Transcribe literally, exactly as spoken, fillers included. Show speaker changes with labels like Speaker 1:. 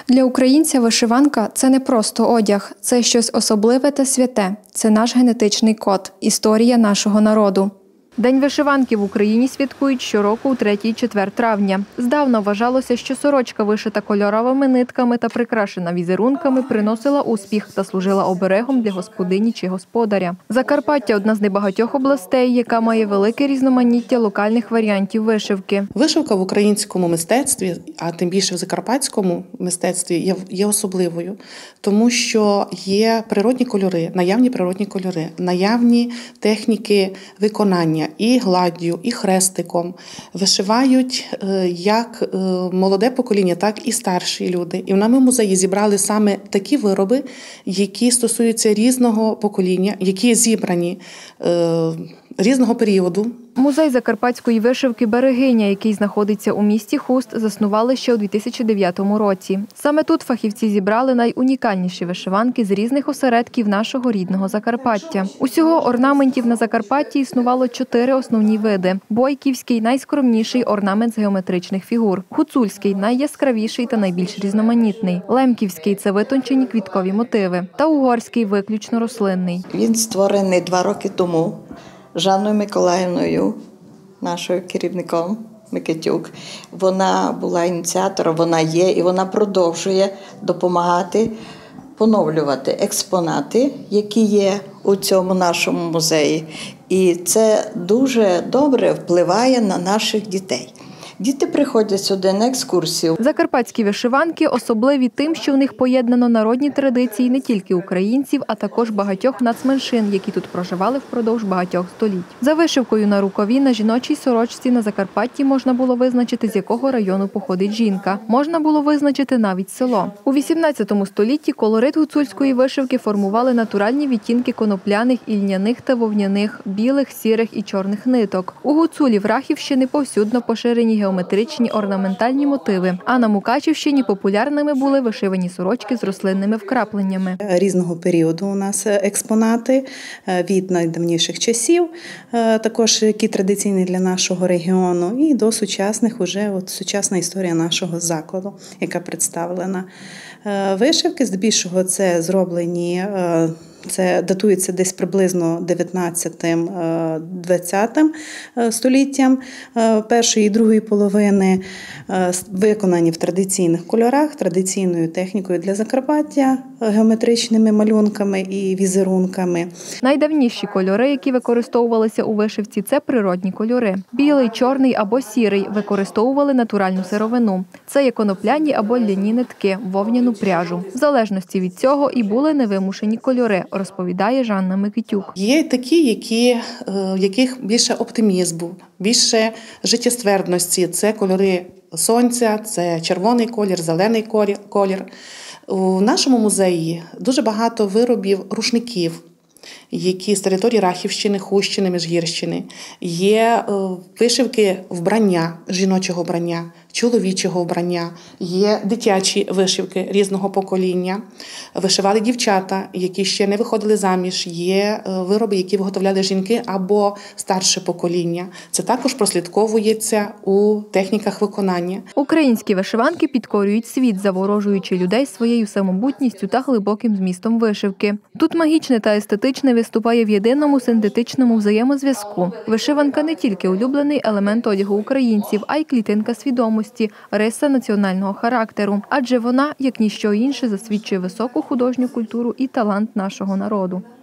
Speaker 1: Для українця вишиванка – це не просто одяг, це щось особливе та святе. Це наш генетичний код, історія нашого народу. День вишиванки в Україні святкують щороку у третій-четвер травня. Здавна вважалося, що сорочка, вишита кольоровими нитками та прикрашена візерунками, приносила успіх та служила оберегом для господині чи господаря. Закарпаття – одна з небагатьох областей, яка має велике різноманіття локальних варіантів вишивки.
Speaker 2: Вишивка в українському мистецтві, а тим більше в закарпатському мистецтві, є, є особливою, тому що є природні кольори, наявні природні кольори, наявні техніки виконання. І гладдю, і хрестиком. Вишивають як молоде покоління, так і старші люди. І в нашому музеї зібрали саме такі вироби, які стосуються різного покоління, які зібрані е, різного періоду.
Speaker 1: Музей закарпатської вишивки «Берегиня», який знаходиться у місті Хуст, заснували ще у дві тисячі дев'ятому році. Саме тут фахівці зібрали найунікальніші вишиванки з різних осередків нашого рідного Закарпаття. Усього орнаментів на Закарпатті існувало чотири основні види. Бойківський – найскромніший орнамент з геометричних фігур. Гуцульський – найяскравіший та найбільш різноманітний. Лемківський – це витончені квіткові мотиви. Та угорський – виключно рослинний.
Speaker 3: Він створений два роки тому Жанною Миколаївною, нашою керівником Микитюк. Вона була ініціатором, вона є і вона продовжує допомагати поновлювати експонати, які є у цьому нашому музеї. І це дуже добре впливає на наших дітей. Діти приходять сюди на екскурсію.
Speaker 1: Закарпатські вишиванки особливі тим, що в них поєднано народні традиції не тільки українців, а також багатьох нацменшин, які тут проживали впродовж багатьох століть. За вишивкою на рукаві на жіночій сорочці на Закарпатті можна було визначити, з якого району походить жінка. Можна було визначити навіть село. У вісімнадцятому столітті колорит гуцульської вишивки формували натуральні відтінки конопляних, ільняних та вовняних, білих, сірих і чорних ниток. У гуцулів Рахівщини повсюдно поширені геометричні орнаментальні мотиви, а на Мукачівщині популярними були вишивані сорочки з рослинними вкрапленнями.
Speaker 4: Різного періоду у нас експонати, від найдавніших часів, також які традиційні для нашого регіону, і до сучасних, уже от сучасна історія нашого закладу, яка представлена. Вишивки, здебільшого, це зроблені, це датується десь приблизно дев'ятнадцятим-двадцятим століттям першої і другої половини, виконані в традиційних кольорах, традиційною технікою для Закарпаття, геометричними малюнками і візерунками.
Speaker 1: Найдавніші кольори, які використовувалися у вишивці, це природні кольори. Білий, чорний або сірий використовували натуральну сировину. Це є конопляні або ляні нитки, вовняну пряжу. В залежності від цього і були невимушені кольори, розповідає Жанна Микитюк.
Speaker 2: Є такі, які, в яких більше оптимізму, більше життєствердності. Це кольори сонця, це червоний колір, зелений колір. У нашому музеї дуже багато виробів рушників, які з території Рахівщини, Хустщини, Міжгірщини. Є вишивки вбрання, жіночого вбрання, чоловічого вбрання, є дитячі вишивки різного покоління. Вишивали дівчата, які ще не виходили заміж. Є вироби, які виготовляли жінки або старше покоління. Це також прослідковується у техніках виконання.
Speaker 1: Українські вишиванки підкорюють світ, заворожуючи людей своєю самобутністю та глибоким змістом вишивки. Тут магічне та естетичне виступає в єдиному синтетичному взаємозв'язку. Вишиванка не тільки улюблений елемент одягу українців, а й клітинка свідомості, риса національного характеру. Адже вона, як ніщо інше, засвідчує високу художню культуру і талант нашого народу.